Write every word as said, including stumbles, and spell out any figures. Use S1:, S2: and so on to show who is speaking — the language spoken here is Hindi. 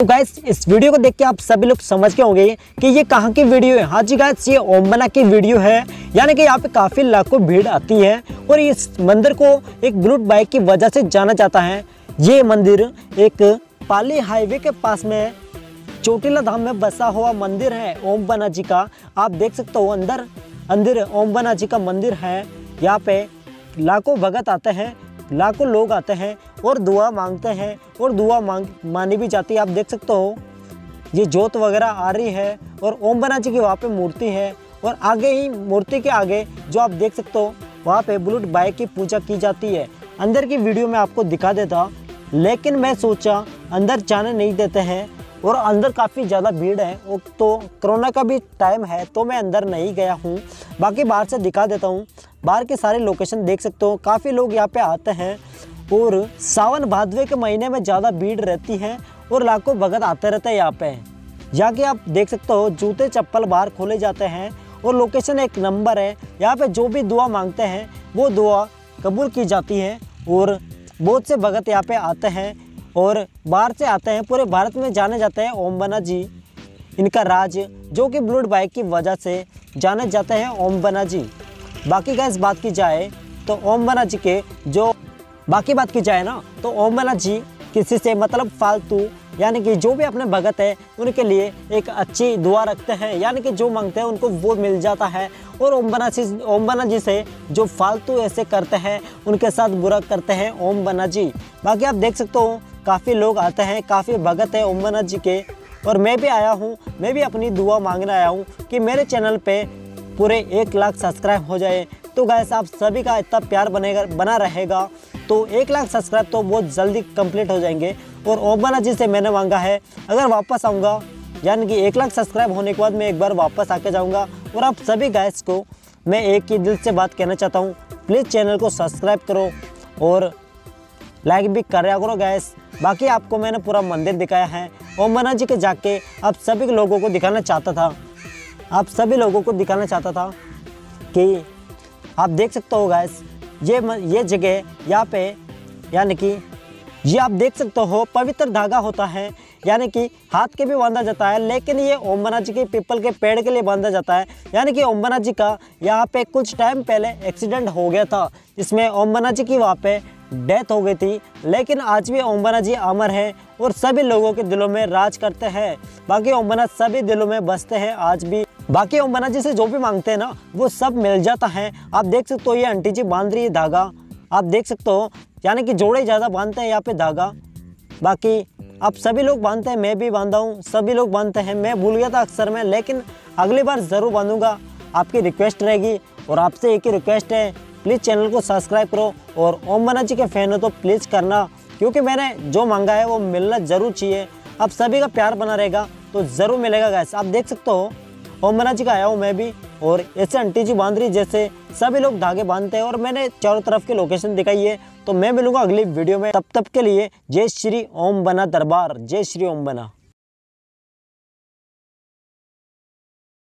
S1: तो गाइस इस वीडियो को देख के आप सभी लोग समझ के होंगे कि ये कहाँ की वीडियो है। हाँ जी गाइस, ये ओम बना की वीडियो है, यानी कि यहाँ पे काफ़ी लाखों भीड़ आती है और इस मंदिर को एक बुलेट बाइक की वजह से जाना जाता है। ये मंदिर एक पाली हाईवे के पास में चोटीला धाम में बसा हुआ मंदिर है ओम बना जी का। आप देख सकते हो अंदर अंदर ओम बना जी का मंदिर है। यहाँ पे लाखों भगत आते हैं, लाखों लोग आते हैं और दुआ मांगते हैं और दुआ मांग मानी भी जाती है। आप देख सकते हो ये जोत वगैरह आ रही है और ओम बना जी की वहाँ पे मूर्ति है और आगे ही मूर्ति के आगे जो आप देख सकते हो वहाँ पे बुलेट बाइक की पूजा की जाती है। अंदर की वीडियो में आपको दिखा देता, लेकिन मैं सोचा अंदर जाने नहीं देते हैं और अंदर काफ़ी ज़्यादा भीड़ है और तो कोरोना का भी टाइम है तो मैं अंदर नहीं गया हूँ। बाकी बाहर से दिखा देता हूँ। बाहर के सारे लोकेशन देख सकते हो, काफ़ी लोग यहाँ पे आते हैं और सावन भादवे के महीने में ज़्यादा भीड़ रहती है और लाखों भगत आते रहते हैं यहाँ पे। जाके आप देख सकते हो जूते चप्पल बाहर खोले जाते हैं और लोकेशन एक नंबर है। यहाँ पे जो भी दुआ मांगते हैं वो दुआ कबूल की जाती है और बहुत से भगत यहाँ पे आते हैं और बाहर से आते हैं। पूरे भारत में जाने जाते हैं ओम बना जी, इनका राज जो कि बुलेट बाइक की वजह से जाने जाते हैं ओम बना जी। बाकी का इस बात की जाए तो ओम बना जी के जो बाकी बात की जाए ना तो ओम बना जी किसी से मतलब फालतू, यानी कि जो भी अपने भगत है उनके लिए एक अच्छी दुआ रखते हैं, यानी कि जो मांगते हैं उनको वो मिल जाता है। और ओम बना जी ओम बना जी से जो फालतू ऐसे करते हैं उनके साथ बुरा करते हैं ओम बना जी। बाकी आप देख सकते हो काफ़ी लोग आते हैं, काफ़ी भगत है ओम बना जी के और मैं भी आया हूँ। मैं भी अपनी दुआ मांगने आया हूँ कि मेरे चैनल पे पूरे एक लाख सब्सक्राइब हो जाए। तो गाइस आप सभी का इतना प्यार बनेगा बना रहेगा तो एक लाख सब्सक्राइब तो बहुत जल्दी कंप्लीट हो जाएंगे। और ओम बना जी से मैंने मांगा है अगर वापस आऊँगा, यानी कि एक लाख सब्सक्राइब होने के बाद मैं एक बार वापस आके जाऊँगा। और आप सभी गाइस को मैं एक ही दिल से बात कहना चाहता हूँ, प्लीज़ चैनल को सब्सक्राइब करो और लाइक भी करा करो गाइस। बाकी आपको मैंने पूरा मंदिर दिखाया है ओम बना जी के, जाके आप सभी लोगों को दिखाना चाहता था आप सभी लोगों को दिखाना चाहता था कि आप देख सकते हो गाइस ये ये जगह यहाँ पे, यानी कि ये आप देख सकते हो पवित्र धागा होता है, यानी कि हाथ के भी बांधा जाता है, लेकिन ये ओम बना जी के पीपल के पेड़ के लिए बांधा जाता है। यानी कि ओम बना जी का यहाँ पे कुछ टाइम पहले एक्सीडेंट हो गया था जिसमें ओम बना जी की वहाँ पे डेथ हो गई थी, लेकिन आज भी ओम बना जी अमर है और सभी लोगों के दिलों में राज करते हैं। बाकी ओम बना सभी दिलों में बसते हैं आज भी। बाकी ओम बना जी से जो भी मांगते हैं ना वो सब मिल जाता है। आप देख सकते हो ये आंटी जी बांध रही है धागा, आप देख सकते हो, यानी कि जोड़े ज़्यादा बांधते हैं यहाँ पे धागा। बाकी आप सभी लोग बांधते हैं, मैं भी बांधा हूँ, सभी लोग बांधते हैं। मैं भूल गया था अक्सर में, लेकिन अगली बार ज़रूर बांधूंगा। आपकी रिक्वेस्ट रहेगी और आपसे एक ही रिक्वेस्ट है, प्लीज़ चैनल को सब्सक्राइब करो और ओम बना जी के फैन हो तो प्लीज़ करना, क्योंकि मैंने जो मांगा है वो मिलना ज़रूर चाहिए। आप सभी का प्यार बना रहेगा तो ज़रूर मिलेगा गाइस। आप देख सकते हो ओम बना जी का आया हूँ मैं भी और ऐसे आंटी जी बांध रही जैसे सभी लोग धागे बांधते हैं और मैंने चारों तरफ की लोकेशन दिखाई है। तो मैं मिलूंगा अगली वीडियो में, तब तक के लिए जय श्री ओम बना दरबार, जय श्री ओम बना।